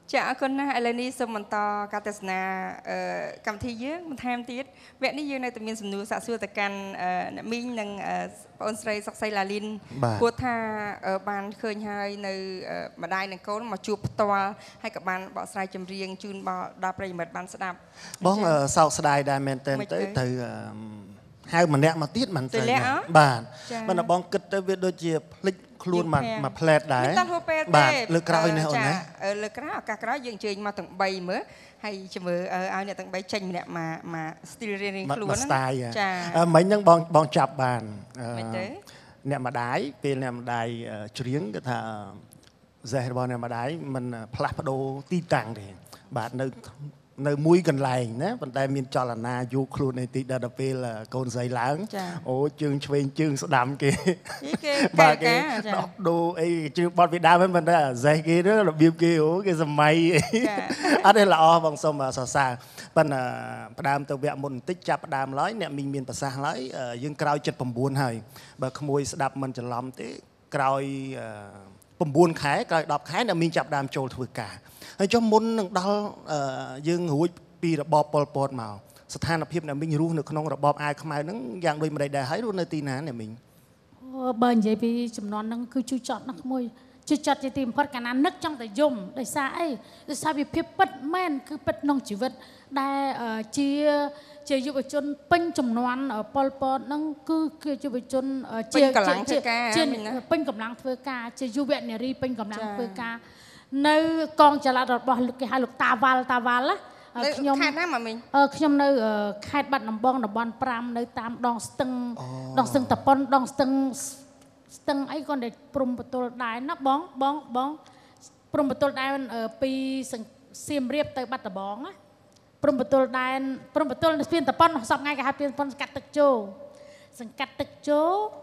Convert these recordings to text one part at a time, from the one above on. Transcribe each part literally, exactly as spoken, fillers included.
ចាអរគុណណាស់ឥឡូវនេះសូមបន្តការទស្សនាកម្មវិធីយើងបន្ថែមទៀតវគ្គនេះយើងនៅតែមានសំណួរសាកសួរទៅកាន់អ្នកមីងនិងបងអូនស្រីសុកសីឡាលីនគួរថាបានឃើញហើយនៅម្ដាយនិងកូនមកជួបផ្ទាល់ហើយក៏បានបកស្រាយចម្រៀងជូនដល់ប្រិយមិត្តបានស្ដាប់បងសោកស្ដាយដែរមែនទែនទៅទៅហៅម្នាក់មកទៀតមិនទៅបាទមិនបងគិតទៅវាដូចជាភ្លេចខ្លួនមកមកផ្លែតដែរបាទលើក្រោយនេះអូនណាលើក្រោយឱកាសក្រោយយើងអញ្ជើញមកទាំងបីមើលហើយជមើឲ្យអ្នកទាំងបីចេញម្នាក់មកមក still រៀងរៀងខ្លួនចាមិញហ្នឹងបងបងចាប់បានអ្នកម្ដាយពេលអ្នកម្ដាយច្រៀងគេថាសេះរបស់អ្នកម្ដាយមិនផ្លាស់ប្ដូរទីតាំងទេបាទនៅនៅមួយកន្លែងណាប៉ុន្តែមានចលនាយូរខ្លួននៃទីដល់ពេលកូនស្រីឡើងអូជើងឆ្វេងជើងស្ដាំគេគេបាទគេដោះដូរអីជើងបត់វាដើមហ្នឹងប៉ុន្តែអាសេះគេទៅរបៀបគេអូគេសម័យអត់ទេល្អបងសូមសរសើរប៉ុន្តែផ្ដើមទៅវគ្គមុនបន្តិចចាប់ផ្ដើមឡើយអ្នកមីងមានប្រសាសន៍ឡើយយើងក្រោយចិត្ត៩ហើយបើក្មួយស្ដាប់មិនច្រឡំទេក្រោយ៩ខែក្រោយដប់ខែអ្នកមីងចាប់ដើមចូលធ្វើការហើយចុះមុននឹងដល់យើងរួចពីរបបប៉ុលពតមកស្ថានភាពអ្នកមីងរស់នៅក្នុងរបបអាវខ្មៅហ្នឹងយ៉ាងដូចម្ដេចដែរហើយរស់នៅទីណាអ្នកមីងអូបើនិយាយពីចំនួនហ្នឹងគឺជួយចត់ណាស់ក្មួយជួយចត់ជាទីបំផុតកាលណានឹកចង់តែយំដោយសារអីដោយសារវាភាពពិតមែនគឺពិតក្នុងជីវិតដែលជាជាយុវជនពេញចំនួនប៉ុលពតហ្នឹងគឺគឺយុវជនជាកម្លាំងធ្វើការជាពេញកម្លាំងធ្វើការជាយុវនារីពេញកម្លាំងធ្វើការនៅកងចល័តរបស់គេហៅលោកតាវ៉ាល់តាវ៉ាល់ណាខ្ញុំខេត្តណាម៉ាមីងខ្ញុំនៅខេត្តបាត់ដំបងតំបន់ប្រាំនៅតាមដងស្ទឹងដងស្ទឹងតប៉ុនដងស្ទឹងស្ទឹងអីគាត់តែព្រំបតុលដែរណាបងបងបងព្រំបតុលដែរពីសៀមរាបទៅបាត់ដំបងណាព្រំបតុលដែរព្រំបតុលស្ពានតប៉ុនសពថ្ងៃគេហៅស្ពានតប៉ុនសង្កាត់ទឹកជោសង្កាត់ទឹកជោ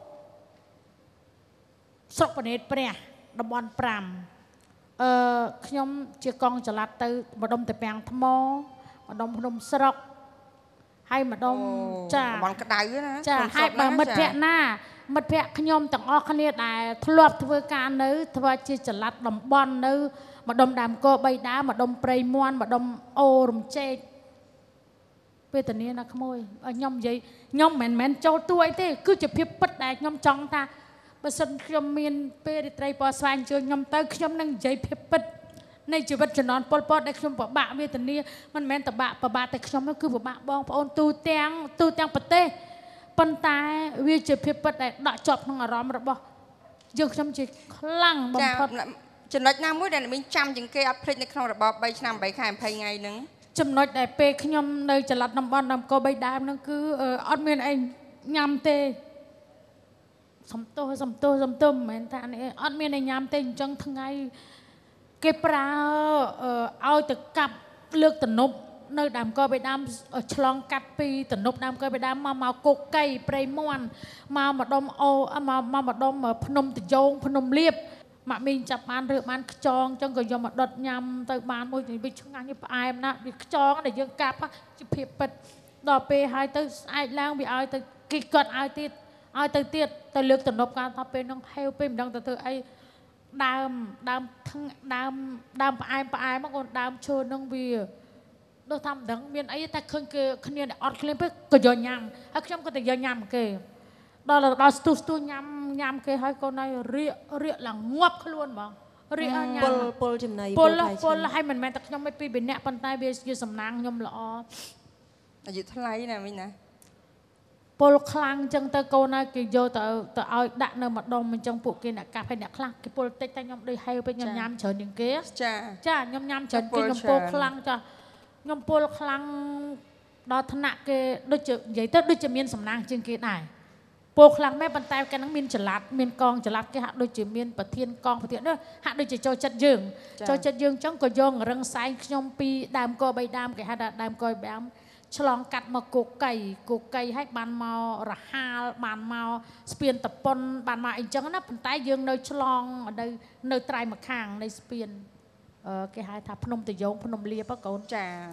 ស្រុកប្រណេតព្រះតំបន់ប្រាំអឺខ្ញុំជាកងចល័តទៅម្ដុំតាពាំងថ្មម្ដុំភ្នំស្រុកហើយម្ដុំចាតំបន់ក្តៅណាចាហើយបើមិត្តភ័ក្ដិណាមិត្តភ័ក្ដិខ្ញុំទាំងអស់គ្នាដែលធ្លាប់ធ្វើការនៅធ្វើជាចល័តតំបន់នៅម្ដុំដើមកបីដើមម្ដុំព្រៃមន់ម្ដុំអូរំជែកពេលតានាណាក្មួយខ្ញុំនិយាយខ្ញុំមិនមែនចូលតួអីទេគឺជាភាពពិតដែលខ្ញុំចង់ថាបើសិនខ្ញុំមានពេលរាត្រីពណ៌ស្វែងជួយខ្ញុំទៅខ្ញុំនឹងនិយាយភាពពិតនៃជីវិតជំនាន់ប៉ុលពតដែលខ្ញុំពិបាកវេទនាមិនមែនតបាក់ពិបាកតែខ្ញុំគឺពិបាកបងប្អូនទូទាំងទូទាំងប្រទេសប៉ុន្តែវាជាភាពពិតដែលដកជាប់ក្នុងអារម្មណ៍របស់យើងខ្ញុំជាខ្លាំងបំផុតចំណុចណាមួយដែលមីងចាំជាងគេអត់ភ្លេចនៅក្នុងរបបបីឆ្នាំបីខែម្ភៃថ្ងៃហ្នឹងចំណុចដែលពេលខ្ញុំនៅចល័តតំបន់ដើមកោបីដើមហ្នឹងគឺអត់មានអីញ៉ាំទេសំទោសសំទោសសំទោសមិនមែនថាអត់មានឲ្យញ៉ាំទេអញ្ចឹងថ្ងៃគេប្រើឲ្យទៅកាប់លើកទំនប់នៅដើមកោបីដើមឆ្លងកាត់ពីទំនប់ដើមកោបីដើមមកមកគោកកៃព្រៃមន់មកម្ដុំអូមកម្ដុំភ្នំតយងភ្នំលៀបម៉ាក់មីងចាប់បានរើបានខ្ចងអញ្ចឹងក៏យកមកដុតញ៉ាំទៅបានមួយវាឆ្ងាញ់ផ្អែមណាស់វាខ្ចងដែលយើងកាប់ជាភាពពិតដល់ពេលហើយទៅស្អែកឡើងវាឲ្យទៅគេគាត់ឲ្យទៀតឲ្យទៅទៀតទៅលើកទំនប់ការថាពេលហ្នឹងហេវពេលមិនដឹងទៅធ្វើអីដើមដើមដើមដើមផ្អែមផ្អែមមកដើមឈើហ្នឹងវាដូចថាមិនដឹងមានអីតែឃើញគេគ្នាអត់ឃ្លានពេកក៏យកញ៉ាំហើយខ្ញុំក៏ទៅយកញ៉ាំគេដល់ដល់ស្ទុះស្ទុះញ៉ាំញ៉ាំគេហើយកូនហើយរៀករៀកឡើងងាប់ខ្លួនហ្មងរៀកញ៉ាំពលពលចំណៃពលពលហើយមិនមែនតែខ្ញុំមិនពីរនាក់ប៉ុន្តែវាជាសំណាងខ្ញុំល្អអាយុថ្លៃណាមីងណាពលខ្លាំងអញ្ចឹងទៅកូនហើយគេយកទៅទៅឲ្យដាក់នៅម្ដុំអញ្ចឹងពួកគេអ្នកកាប់ហើយអ្នកខ្លះគេពលតិចតែខ្ញុំដូចហេវពេកខ្ញុំញ៉ាំច្រើនជាងគេចាចាខ្ញុំញ៉ាំច្រើនគេខ្ញុំពលខ្លាំងចាខ្ញុំពលខ្លាំងដល់ថ្នាក់គេដូចជានិយាយទៅដូចជាមានសំណាងជាងគេដែរពលខ្លាំងមែនប៉ុន្តែគេនឹងមានចល័តមានកងចល័តគេហាក់ដូចជាមានប្រធានកងប្រធាននោះហាក់ដូចជាចូលចិត្តយើងចូលចិត្តយើងអញ្ចឹងក៏យករឹងសែងខ្ញុំពីដើមកបីដើមគេហៅថាដើមកបីដើមឆ្លងកាត់មកគោកៃគោកៃឲ្យបានមករហាលបានមកស្ពានតប៉ុនបានមកអីចឹងណាប៉ុន្តែយើងនៅឆ្លងនៅនៅត្រៃម្ខាងនៃស្ពានគេហៅថាភ្នំតយងភ្នំលៀបកូនចាចា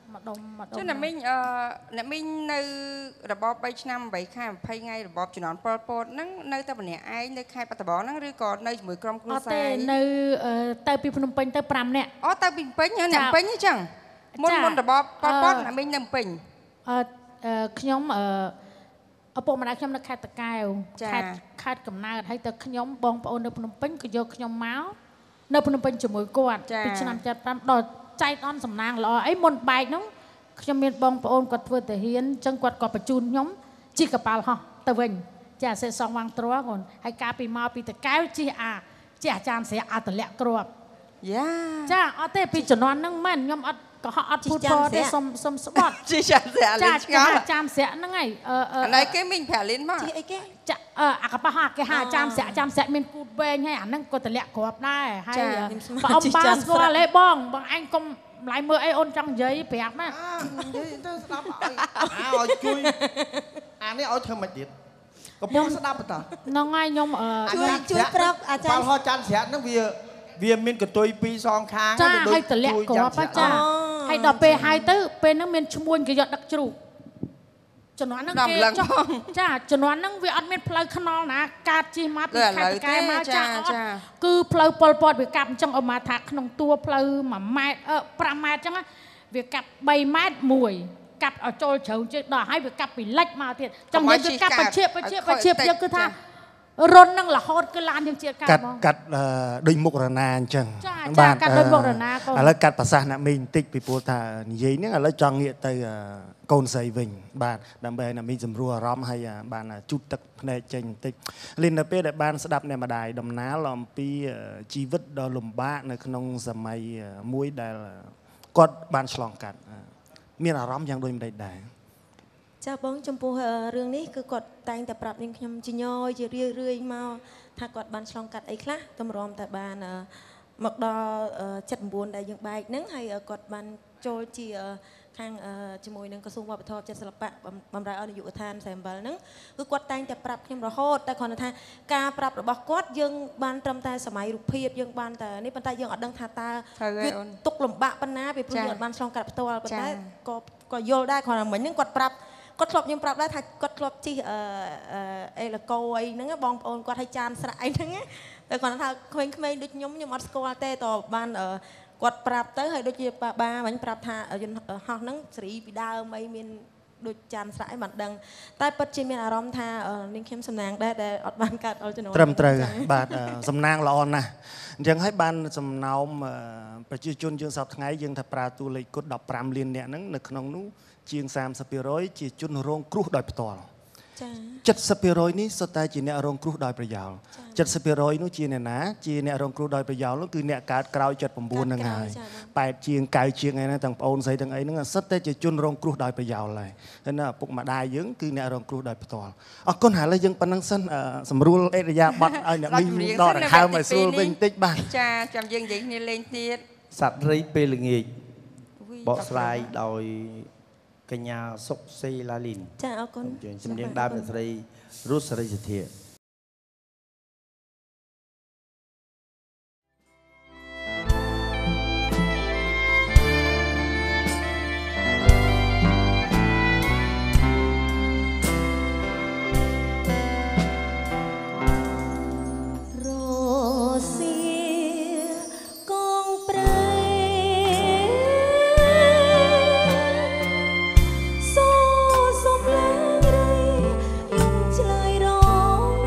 មកដុំមកដុំ chứ là mình là mình nơi là bóp bay năm bảy khai phay ngay là bóp chỉ nón pol pol nắng nơi ta bẩn nè ai nơi khai bắt bó nắng rồi còn nơi mười gram cua sai នៅទៅពីភ្នំពេញទៅ5នាក់ ó ta bình pin nhá nè pin nhá chẳng môn môn là bóp pol pol là mình nằm pin អឺខ្ញុំអឺឪពុកម្ដាយខ្ញុំនៅខេត្តតាកែវខេត្តខេត្តកំណើតហើយទៅខ្ញុំបងប្អូននៅភ្នំពេញក៏យកខ្ញុំមកនៅភ្នំពេញជាមួយគាត់ពីឆ្នាំចាត់ប្រាំដល់ចែកអនសំណាងល្អអីមុនបែកហ្នឹងខ្ញុំមានបងប្អូនគាត់ធ្វើតាហ៊ានអញ្ចឹងគាត់ក៏បញ្ជូនខ្ញុំជិះកប៉ាល់ហោះទៅវិញចាសេសងវាងទ្រាគាត់ហើយការពីមកពីតាកែវជិះអាជិះអាចារ្យស្រាអត្តលក្ខគ្រាប់យ៉ាចាអត់ទេពីជំនាន់ហ្នឹងមែនខ្ញុំអត់ក៏ហត់អត់พูดพอទេសុំសុំស្បត់ជីចាស្រាលេងឆ្ងល់ចាមស្រាក់ហ្នឹងហើយអឺអឺអានេះគេមីងប្រាលីនមកជីអីគេចាអាកប៉ាស់គេហៅចាមស្រាក់ចាមស្រាក់មានគូតវែងហើយអាហ្នឹងក៏តម្លាក់គ្រាប់ដែរហើយបើអ៊ំបានស្គាល់ទេបងបងអញកុំម្លាយមើលអីអូនចង់និយាយប្រាប់ណានិយាយទៅស្ដាប់ឲ្យឲ្យជួយអានេះឲ្យធ្វើមិនទៀតកំពុងស្ដាប់បន្តហ្នឹងហើយខ្ញុំជួយជួយប្រាប់អាចារ្យបាល់ហោះចាន់ស្រាក់ហ្នឹងវាវាមានកតុយពីរសងខាងចាឲ្យតម្លាក់គ្រាប់ចាហើយដល់ពេលហើយទៅពេលហ្នឹងមានឈ្មួញគេយកដឹកជ្រូកជំនាន់ហ្នឹងគេចុះចាជំនាន់ហ្នឹងវាអត់មានផ្លូវថ្នល់ណាកាត់ជិះមកពីខេត្តកែមកចាអត់គឺផ្លូវប៉ុលពតវាកាប់អញ្ចឹងឲ្យមកថាក្នុងតួផ្លូវមួយម៉ែត្រ5ម៉ែត្រអញ្ចឹងវាកាប់3ម៉ែត្រមួយកាប់ឲ្យចូលជ្រៅជិះដល់ហើយវាកាប់ពីលិចមកទៀតអញ្ចឹងយើងកាប់បច្ចេកបច្ចេកបច្ចេកយើងគឺថារុននឹងរហូតគឺឡានយើងជាកាត់ហ្មងកាត់ដូចមុខរណាអញ្ចឹងបាទកាត់ដូចមុខរណាកូនឥឡូវកាត់ប្រសាសន៍អ្នកមីងបន្តិចពីព្រោះថានិយាយហ្នឹងឥឡូវចង់ងាកទៅកូនស្រីវិញបាទដើម្បីអ្នកមីងសម្រួលអារម្មណ៍ហើយបានជូតទឹកភ្នែកចេញបន្តិចលិននៅពេលដែលបានស្ដាប់អ្នកម្ដាយដំណាលអំពីជីវិតដ៏លំបាកនៅក្នុងសម័យមួយដែលគាត់បានឆ្លងកាត់មានអារម្មណ៍យ៉ាងដូចម្ដេចដែរចាបងចំពោះរឿងនេះគឺគាត់តែងតែប្រាប់នាងខ្ញុំជាញយជារឿយរឿយមកថាគាត់បានឆ្លងកាត់អីខ្លះតម្រាំតែបានមកដល់ចិត្ត 9ដែលយើងបែកហ្នឹងហើយគាត់បានចូលជាខាងជាមួយនឹងក្រសួងវប្បធម៌ចិត្តសិល្បៈបម្រើអនុយុវដ្ឋានសែនអំបិលហ្នឹងគឺគាត់តែងតែប្រាប់ខ្ញុំរហូតតែគ្រាន់តែថាការប្រាប់របស់គាត់យើងបានត្រឹមតែសម័យរូបភាពយើងបានតែនេះប៉ុន្តែយើងអត់ដឹងថាតើវាទុកលំបាកប៉ុណ្ណាពីព្រោះយើងអត់បានឆ្លងកាត់ផ្ទាល់ប៉ុន្តែក៏ក៏យល់ដែរគ្រាន់តែមិញហ្នឹងគាត់ប្រាប់គាត់ធ្លាប់ខ្ញុំប្រាប់ដែរថាគាត់ធ្លាប់ជិះអឺអេឡកូអីហ្នឹងបងប្អូនគាត់ឲ្យចានស្រាក់អីហ្នឹងតែគាត់ថាក្មេងៗដូចខ្ញុំខ្ញុំអត់ស្គាល់ទេតបានគាត់ប្រាប់ទៅហើយដូចជាបាមិញប្រាប់ថាយន្តហោះហ្នឹងសេរីពីដើមអីមានដូចចានស្រាក់អីមិនដឹងតែពិតជាមានអារម្មណ៍ថានាងខ្ញុំសំណាងដែរដែលអត់បានកើតអល់ចំណូលត្រឹមត្រូវបាទសំណាងល្អណាស់អញ្ចឹងហើយបានសំណោមប្រជាជនយើងសពថ្ងៃយើងថាប្រើតួលេខគុណ15លាននាក់ហ្នឹងនៅក្នុងនោះជាង30%ជាជនរងគ្រោះដោយផ្ទាល់ចា70%នេះសុទ្ធតែជាអ្នករងគ្រោះដោយប្រយោល70%នោះជាអ្នកណាជាអ្នករងគ្រោះដោយប្រយោលនោះគឺអ្នកកើតក្រោយ79ហ្នឹងហើយ8ជាង9ជាងអីហ្នឹងទាំងប្អូនស្រីទាំងអីហ្នឹងសុទ្ធតែជាជនរងគ្រោះដោយប្រយោលហើយហើយណាឪពុកម្ដាយយើងគឺអ្នករងគ្រោះដោយផ្ទាល់អរគុណហើយឥឡូវយើងប៉ុណ្ណឹងសិនសម្រួលអេរយាប័តឲ្យអ្នកមីងដកដង្ហើមឲ្យស្រួលវិញបន្តិចបាទចាចាំយើងនិយាយគ្នាលេងទៀតសត្វរីពេលល្ងាចបកស្រាយដោយកញ្ញាសុកសេឡាលីនចាអរគុណជំនាញដើមអ្នកស្រីរស់សេរីសុធាឆ្លើយរង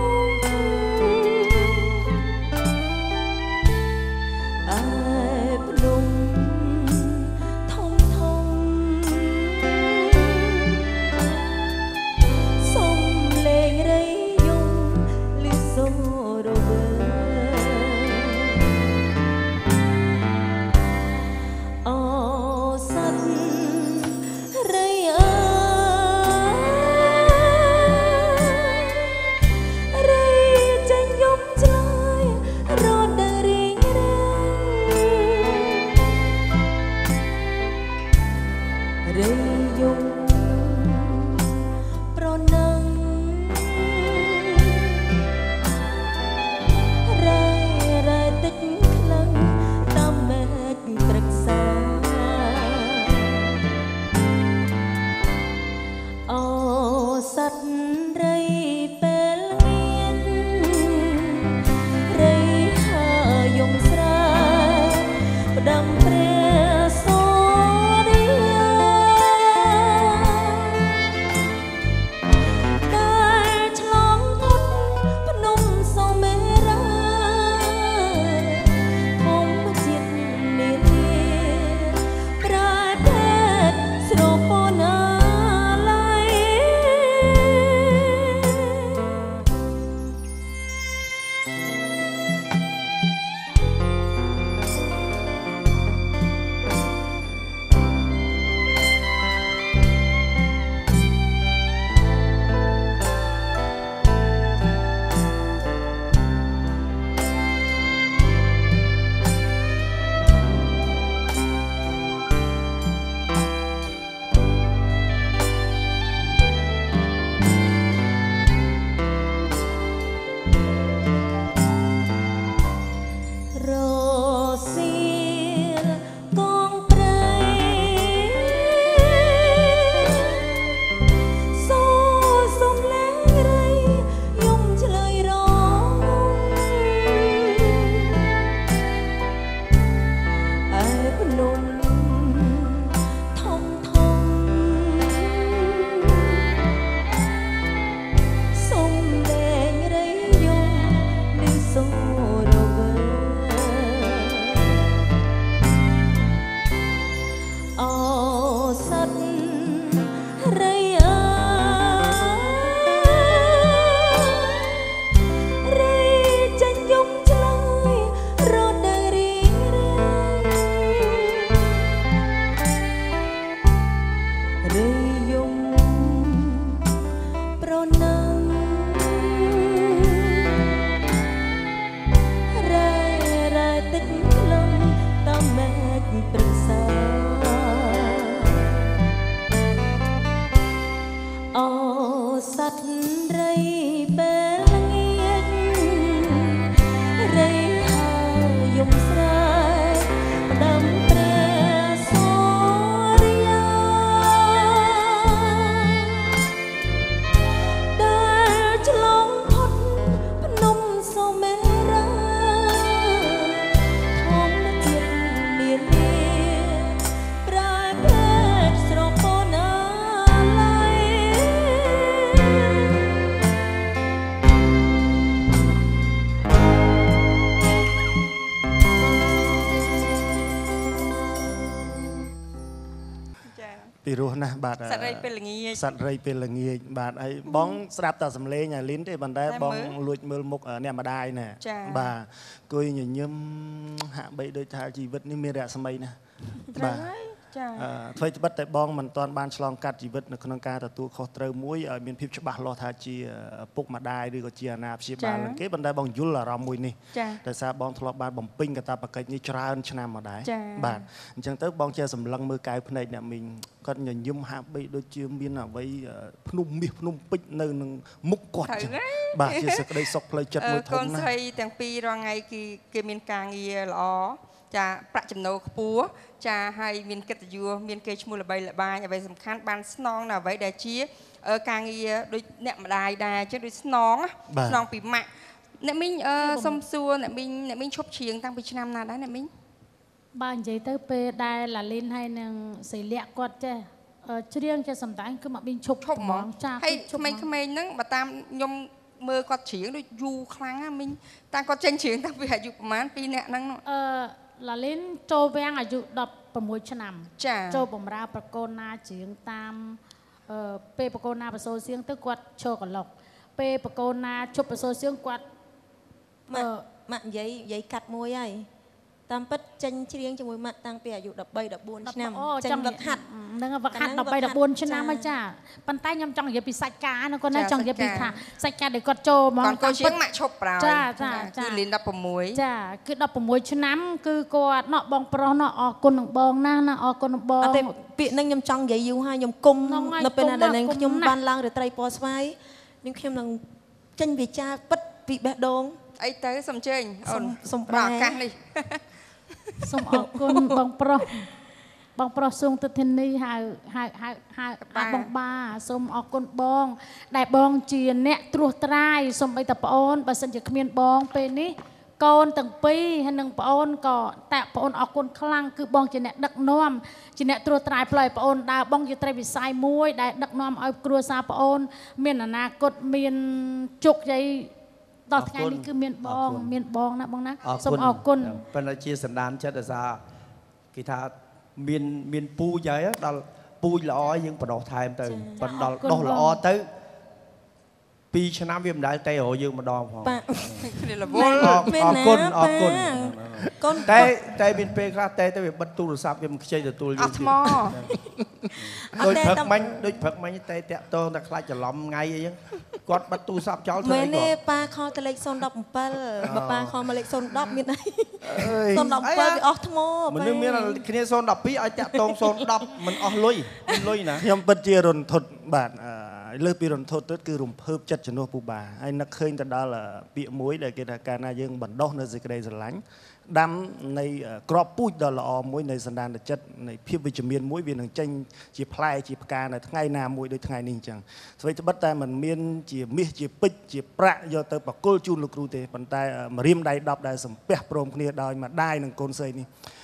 ពីរោះណាស់បាទសត្វរៃពេលល្ងាចសត្វរៃពេលល្ងាចបាទហើយបងស្ដាប់តែសំឡេងអាលីនទេប៉ុន្តែបងលួចមើលមុខអ្នកម្ដាយណាបាទគួយញញឹមហាក់បីដូចថាជីវិតនេះមានរស្មីណាបាទចាអ្វីត្បិតតែបងមិនទាន់បានឆ្លងកាត់ជីវិតនៅក្នុងការទទួលខុសត្រូវមួយឲ្យមានភាពច្បាស់លាស់ថាជាពុកម្ដាយឬក៏ជាអាណាព្យាបាលនឹងគេប៉ុន្តែបងយល់អារម្មណ៍មួយនេះដោយសារបងធ្លាប់បានបំពេញកាតព្វកិច្ចនេះច្រើនឆ្នាំមកដែរបាទអញ្ចឹងទៅបងជាសម្លឹងមើលកែវភ្នែកអ្នកមីងគាត់ញញឹមហាក់បីដូចជាមានអ្វីភ្នំមាសភ្នំពេជ្រនៅនឹងមុខគាត់ចឹងបាទជាសេចក្តីសុខផ្លូវចិត្តមួយធំណាស់កូនស្រីទាំងពីររងថ្ងៃគេគេមានការងារល្អចាប្រាក់ចំណូលខ្ពស់ចាហើយមានកិត្តិយសមានគេឈ្មោះល្បីល្បាញអ្វីសំខាន់បានស្នងនៅអ្វីដែលជាការងារដូចអ្នកម្ដាយដែរចឹងដូចស្នងស្នងពីម៉ាក់អ្នកមីងសុំសួរអ្នកមីងអ្នកមីងឈប់ច្រៀងតាំងពីឆ្នាំណាដែរអ្នកមីងបាទនិយាយទៅពេលដែលឡាលីនហើយនឹងសិលៈគាត់ចេះច្រៀងចេះសម្ដែងគឺមកមីងឈប់ឈប់ហ្មងចាហើយក្មេងៗហ្នឹងបើតាមខ្ញុំមើលគាត់ច្រៀងដូចយូរខ្លាំងណាមីងតាំងគាត់ចេញច្រៀងតាំងពីអាយុប្រហែលពីរនាក់ហ្នឹងអឺឡាលីនចូលវាំងអាយុដប់ប្រាំមួយឆ្នាំចាចូលបម្រើប្រកូនណាច្រៀងតាមអឺពេលប្រកូនណាបសូរសៀងទៅគាត់ឈរកន្លុកពេលប្រកូនណាជប់បសូរសៀងគាត់ម៉ាក់ម៉ាក់និយាយនិយាយកាត់មួយហើយតាមពិតចេញច្រៀងជាមួយម៉ាក់តាំងពីអាយុដប់បី ដប់បួនឆ្នាំចេញវឹកហាត់នឹងវឹកហាត់ដប់បី ដប់បួនឆ្នាំហើយចាប៉ុន្តែខ្ញុំចង់និយាយពីសាច់ការណាគាត់ណាចង់និយាយពីថាសាច់ការដែលគាត់ចូលហ្មងគាត់ច្រៀងម៉ាក់ឈប់ប្រោយចាចាគឺលីនដប់ប្រាំមួយចាគឺដប់ប្រាំមួយឆ្នាំគឺគាត់ណក់បងប្រុសណក់អរគុណនឹងបងណាស់ណាអរគុណនឹងបងអត់ទេពាក្យហ្នឹងខ្ញុំចង់និយាយយូរហើយខ្ញុំគុំនៅពេលណាដែលខ្ញុំបានឡើងរាត្រីពណ៌ស្វាយនឹងខ្ញុំនឹងចេញវិចារពិតពីបេះដូងអីទៅសុំជើញអូនសុំប្រកាសនេះសូមអរគុណបងប្រុសបងប្រុសសួងទិធានីហៅហៅហៅហៅបងបាសូមអរគុណបងដែលបងជាអ្នកត្រួសត្រាយសូមបីតាប្អូនបើសិនជាគ្មានបងពេលនេះកូនទាំងពីរហើយនឹងប្អូនក៏តាក់ប្អូនអរគុណខ្លាំងគឺបងជាអ្នកដឹកនាំជាអ្នកត្រួសត្រាយផ្លូវប្អូនដើរបងជាត្រីវិស័យមួយដែលដឹកនាំឲ្យគ្រួសារប្អូនមានអនាគតមានជោគជ័យដល់ថ្ងៃនេះគឺមានបងមានបងណាបងណាសូមអរគុណប៉ុន្តែជាសន្តានចិត្តដោយសារគេថាមានមានពូជហើយដល់ពូជល្អយើងបដោះថែមទៅប៉ុន្តែដល់ដោះល្អទៅពីរឆ្នាំវាមិនដែលតែរកយើងម្ដងផងគ្នារវល់អរគុណអរគុណកូនតែតែមានពេលខ្លះតែទៅវាបិទទូរស័ព្ទវាមិនខ្ជិលទទួលយើងអត់ថ្មដូចព្រឹកមិញដូចព្រឹកមិញតែតាក់តងតែខ្លាចច្រឡំថ្ងៃអីចឹងគាត់បិទទូរស័ព្ទចោលធ្វើអីគាត់មែនទេប៉ាខលទៅលេខศูนย์ ដប់bảyបើប៉ាខលមកលេខศูนย์ ដប់មានអីศูนย์ ដប់bảyវាអស់ថ្មមនុស្សមានគ្នាศูนย์ ដប់ពីរឲ្យតាក់តងศูนย์ ដប់មិនអស់លុយមានលុយណាខ្ញុំពិតជារន្ធត់បាទលើសពីរន្ធត់ទៅគឺរំភើបចិត្តជំនួសពូបាហើយនឹកឃើញទៅដល់ពាក្យមួយដែលគេថាកាលណាយើងបណ្ដោះនៅសេចក្តីស្រឡាញ់ដាំនៃក្របពូជដ៏ល្អមួយនៃសន្តានចិត្តនៃភាពវិជ្ជមានមួយវានឹងចេញជាផ្លែជាផ្កានៅថ្ងៃណាមួយដូចថ្ងៃនេះអញ្ចឹងស្វ័យត្បិតតែมันមានជាមាសជាពេជ្រជាប្រាក់យកទៅបកគលជូនលោកគ្រូទេប៉ុន្តែម្រាមដៃដប់ដែលសំពះព្រមគ្នាដោយម្ដាយនិងកូនស្រីនេះ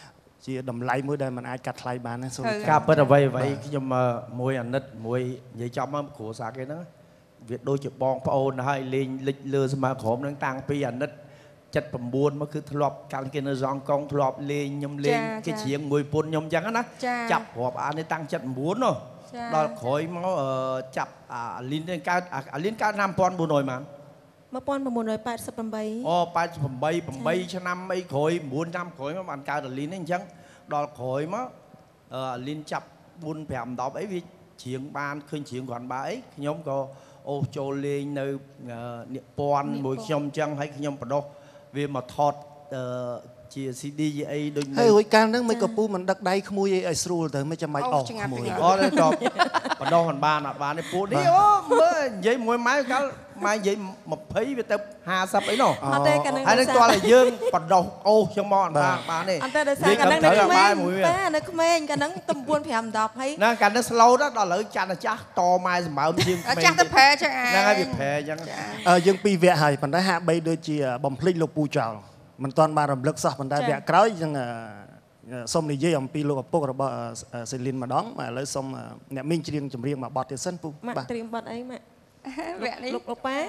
ជាតម្លៃមួយដែលมันអាចកាត់ថ្លៃបានណាសូមការពិតអ្វីអ្វីខ្ញុំមួយអាណិតមួយនិយាយចំមកគ្រូសាគេហ្នឹងវាដូចជាបងប្អូនហើយលេងលិចលើស្មើក្រុមហ្នឹងតាំងពីអាណិតចិត្ត 9មកគឺធ្លាប់កាន់គេនៅសងកងធ្លាប់លេងខ្ញុំលេងគេច្រៀងមួយពុនខ្ញុំអញ្ចឹងណាចាប់រាប់អានេះតាំងចិត្ត 9នោះដល់ក្រោយមកចាប់អាលីនកើតអាលីនកើតឆ្នាំ1900ហ្មង 1988អូ 88 8ឆ្នាំអីក្រោយ9ឆ្នាំក្រោយមកបានកើតអាលីននេះអញ្ចឹងដល់ក្រោយមកអាលីនចាប់4 5 10អីវាច្រៀងបានឃើញច្រៀងគ្រាន់បើអីខ្ញុំក៏អូសចូលលេងនៅនិពន្ធមួយខ្ញុំអញ្ចឹងហើយខ្ញុំបដោះវាមកថតជា ซี ดี អីដូចហើយរួចកាលហ្នឹងមិនក៏ពូមិនដឹកដៃក្មួយអីឲ្យស្រួលទៅមិនចាំបាច់អស់ក្មួយអូទៅតបបដោះមិនបានអត់បានទេពូនេះអូមើលនិយាយមួយម៉ែកាលម៉ែនិយាយ20វាទៅ50អីនោះអត់ទេកាលហ្នឹងហើយនឹងតើយើងបដោះអូសចឹងមកអត់បានបានទេអត់ទេដោយសារកាលហ្នឹងនៅក្មេងតែនៅក្មេងកាលហ្នឹងទំ4 5 10ហើយហ្នឹងកាលហ្នឹង slow ដល់ឥឡូវចាស់ចាស់តម៉ែសម្បើមជាងក្មេងចាស់ទៅប្រែចឹងហ្នឹងហើយវាប្រែចឹងយើងពីរវគ្គហើយប៉ុន្តែហាក់បីដូចជាបំភ្លេចលោកពូចោលមិនទាន់បានរំលឹកសោះប៉ុន្តែវគ្គក្រោយយើងសូមនិយាយអំពីលោកឪពុករបស់សេលីនម្ដងឥឡូវសូមអ្នកមីងច្រៀងចម្រៀងមួយបទទៀតសិនពូបាទត្រៀមបទអីម៉ាក់វគ្គនេះលោកលោកប៉ា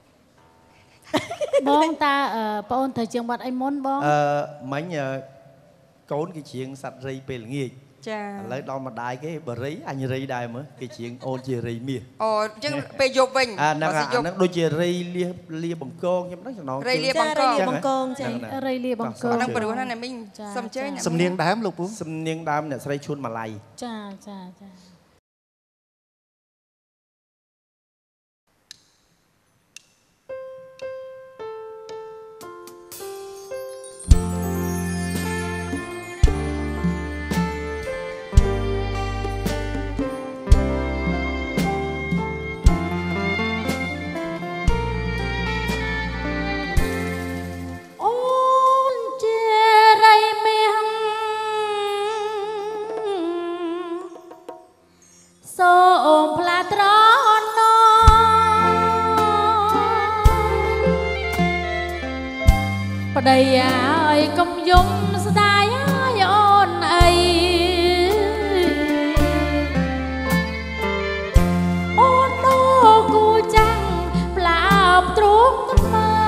បងតាបងអូនត្រូវច្រៀងបទអីមុនបងអឺមិញកូនគេច្រៀងសត្វរីពេលល្ងាចចាឥឡូវដល់ម្ដាយគេបរិយអញរីដែរមើលគេច្រៀងអូនជារីមាសអូអញ្ចឹងពេលយប់វិញអាហ្នឹងអាហ្នឹងដូចជារីលាលាបង្កងខ្ញុំហ្នឹងចំណងរីលាបង្កងរីលាបង្កងចារីលាបង្កងហ្នឹងព្រោះណាអ្នកមីងសុំអញ្ជើញសំនៀងដើមលោកពូសំនៀងដើមអ្នកស្រីឈួនម៉ាឡៃចាចាចាប្តីហើយកុំយំស្ដាយហើយអូនអីអូនដូគូចាំងផ្លាប់ទ្រូងកន្មា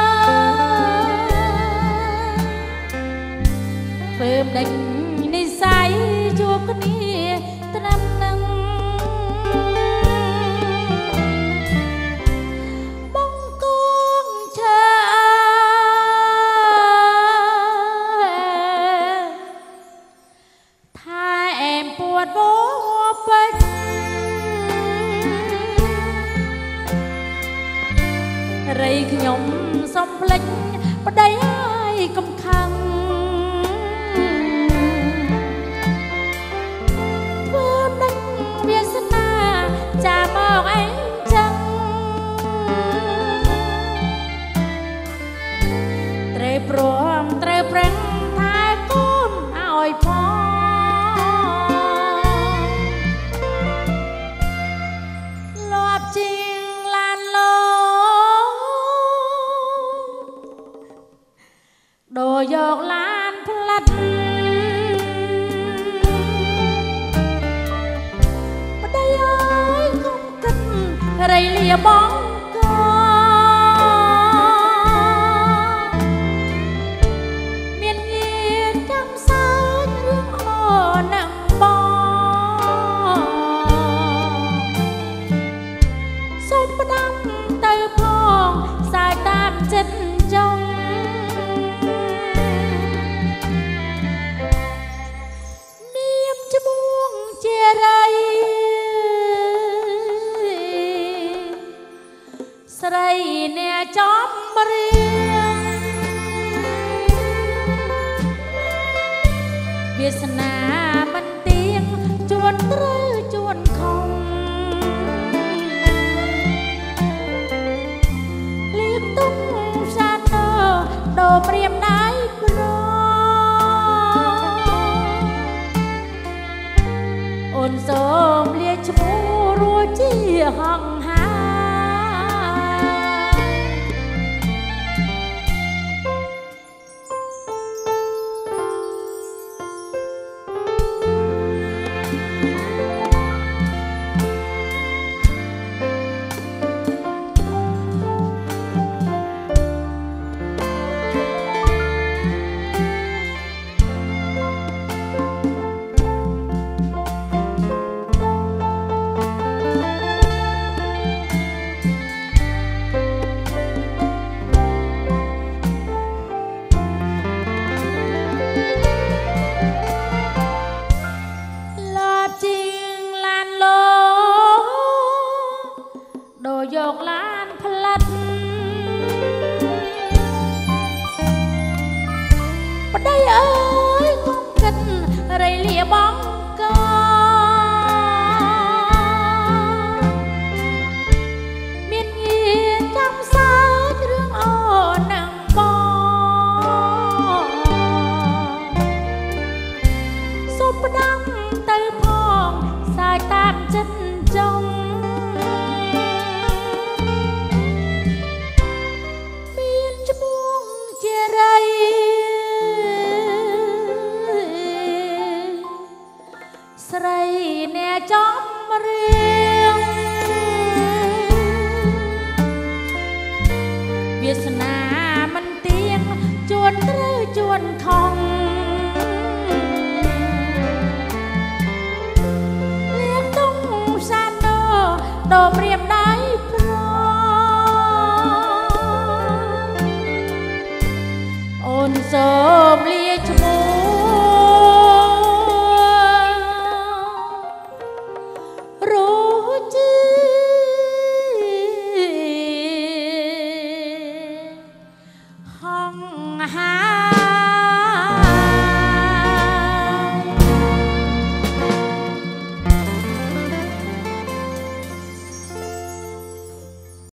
ធ្វើដេញនិស័យជួបគ្នាត្រាំនឹងរីខ្ញុំសុំភ្លេចប្តីហើយកុំខឹងធ្វើនឹងវាសនាចាមកអីចឹងត្រូវព្រមត្រូវប្រឹងថែកូនឲ្យផងលាប់ជាងឡានលោដូរយកឡានផ្លាត់ប្តីអើយកុំគិតរៃលាបងកមានងារចាំសើចរឿងអូននឹងបងសូមផ្ដាំទៅផងសើចតាមចិត្តចង់ជារីស្រីអ្នកចំរៀងវាសនាមិនទៀងជួនត្រូវជួនខំលៀបទុំសានដូរព្រាមដៃប្រអូនសូមលាឈ្មោះរួចជាហង្ហាបងកមានងារចាំសើចរឿងអូននឹងបងសូមផ្ដាំទៅផងសាយតាមចិត្តចង់មានឈ្មោះជារីស្រីអ្នកចំរៀងវាសនាមិនទៀងជួនត្រូវជួនខំលៀងតុងសានដោដោព្រៀបដៃប្រអូនសូមលាឈ្មោះហងហា